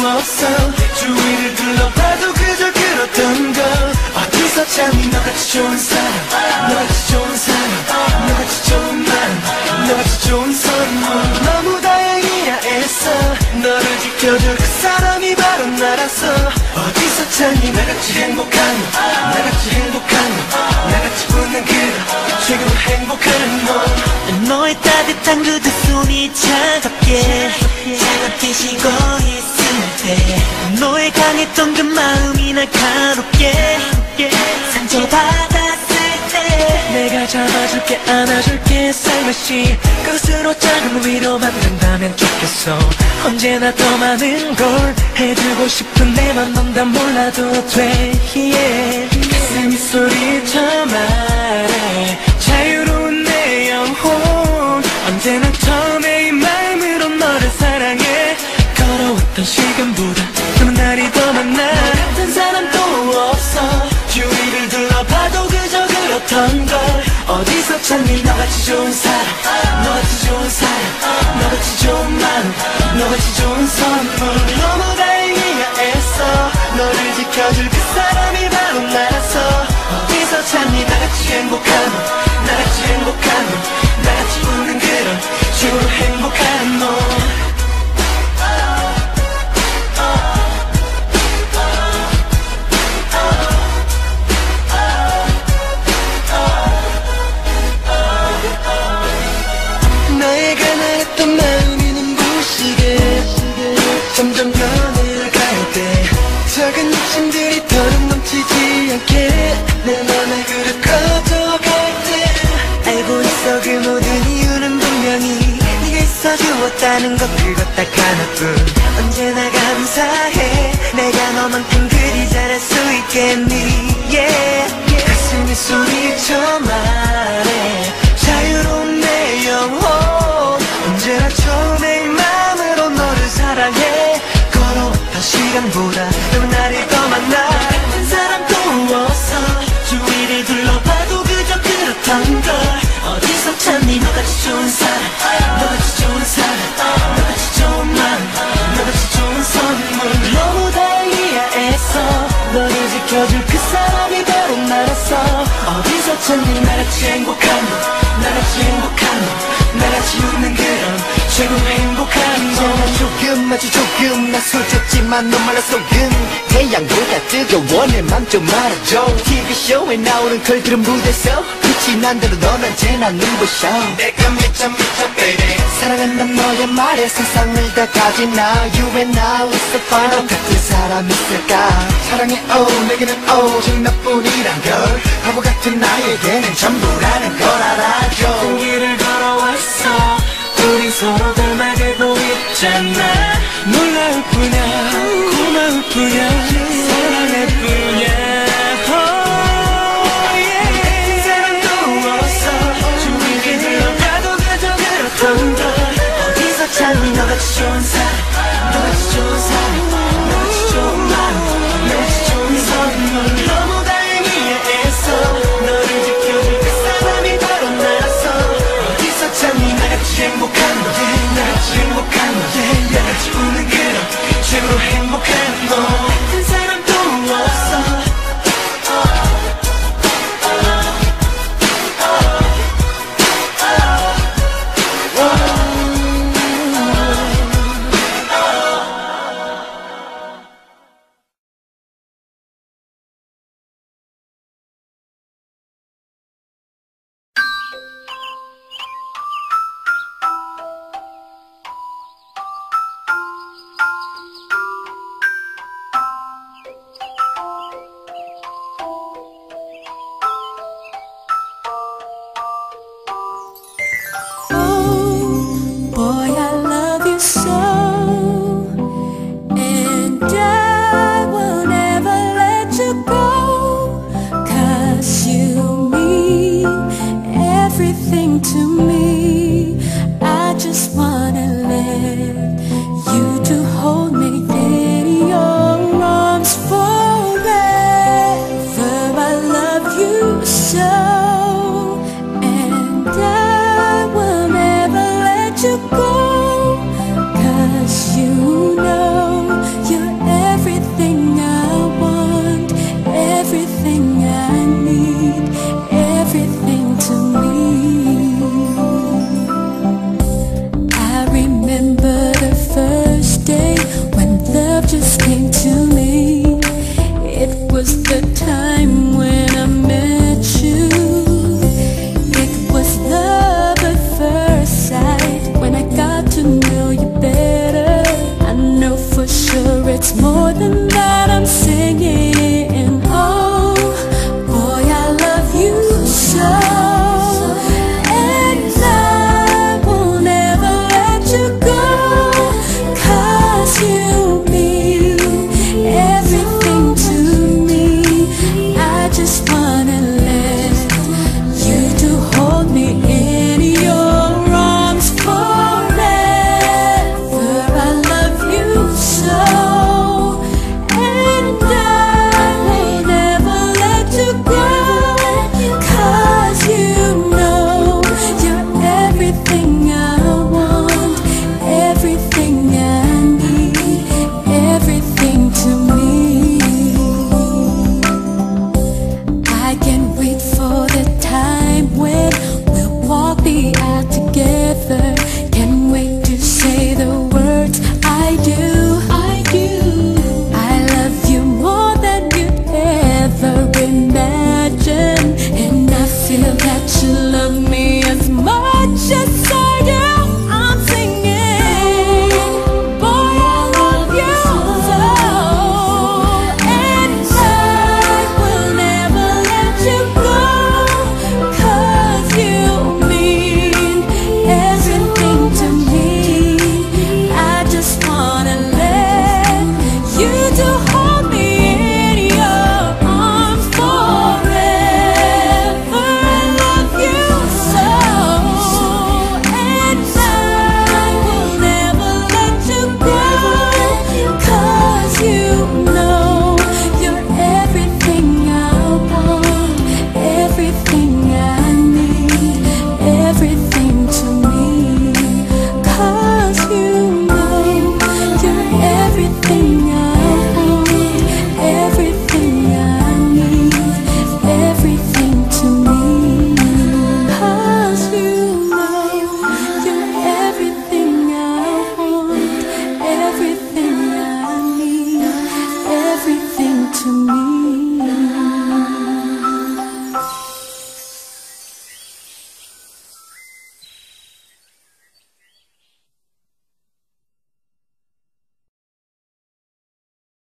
없어. 주위를 둘러봐도 그저 그렇던 걸. 어디서 찾니 너같이 좋은 사람, 너같이 좋은 사람, 너같이 좋은 맘, 너같이 좋은 선물. 너무 다행이야 애써. 너를 지켜줄 그 사람이 바로 나라서. 어디서 찾니 나같이 행복한 너, 나같이 행복한 너, 나같이 웃는 그런 최고로 행복한 너. 너의 따뜻한 그 두 손이 차갑게 차갑게 식어 있을 때 너의 강했던 그 마음이 날카롭게 상처받았을 때 내가 잡아줄게 안아줄게 살며시 끝으로 작은 위로만 된다면 좋겠어. 언제나 더 많은 걸 해주고 싶은 내 맘 넌 다 몰라도 돼. 가슴이 소리쳐 말해 자유로운 내 영혼. 언제나 처음에 이 마음으로 너를 사랑해. 걸어왔던 시간보다 남은 날이 더 많아. 너 같은 사람 또 없어. 주위를 둘러봐도 그저 그렇던 걸. 어디서 찾니 너같이 좋은 사람, 너같이 좋은 사람, 너같이 좋은 마음, 너같이 좋은 선물. 너무 다행이야 애써. 너를 지켜줄 그 사람이 바로 나라서. 어디서 찾니 나같이 행복한 너, 나같이 행복한 너, 나같이 웃는 그런 최고로 행복한 너. 나의 가난했던 마음이 눈부시게 점점 변해갈 때 작은 욕심들이 더는 넘치지 않게 내 맘의 그릇 커져갈 때 알고 있어 그 모든 이유는 분명히 네가 있어 주었다는 것 그것 딱 하나뿐. 언제나 감사해 내가 너만큼 그리 잘할 수 있겠니. 가슴이 소리쳐 말해 자유로운 내 영혼. 언제나 처음에 이 마음으로 너를 사랑해. 걸어왔던 시간보다 남은 날이 더 많아. 같은 사람 또 없어. 주위를 둘러봐도 그저 그렇던 걸. 어디서 찾니 너같이 좋은 사람, 너같이 좋은 사람, 너같이 좋은 마음, 너같이 좋은 선물. 너무 다행이야 애써. 너를 지켜줄 그 사람이 바로 나라서. 어디서 찾니 나같이 행복한 너, 나같이 행복한 너, 나같이 웃는 그런 최고 행복한 너. 이제는 조금 아주 조금 나 솔직지만 너 말라 속은 태양보다 뜨거워 내 맘 좀 알아줘. TV쇼에 나오는 걸그룹 무대에서 빛이 난대로 넌 언제나 눈부셔. 내가 미쳐 미쳐 baby. 사랑한단 너의 말에 세상을 다 가진 나 You and I is so fine. 너 같은 사람 있을까. 사랑해 oh 내게는 오직 너뿐이란 걸. 바보 같은 나에게는 전부라는 걸 알아줘. 그 길을 걸어왔어. 우리 서로 닮아가고 있잖아. 놀라울 뿐이야 고마울 뿐이야 사랑할 뿐이야. 같은 사람도 없어. 주위를 둘러봐도 그저 그렇던 걸. 어디서 찾니 너같이 좋은 사람, 너같이 좋은 사람, 너같이 좋은 마음, 너같이 좋은 선물. 너무 다행이야 애써. 너를 지켜줄 그 사람이 바로 나라서. 어디서 찾니 나같이 행복한 너, 나같이 행복한 너, 나같이 웃는 그런 최고로 행복한 너. 같은 사람도 없어. it's more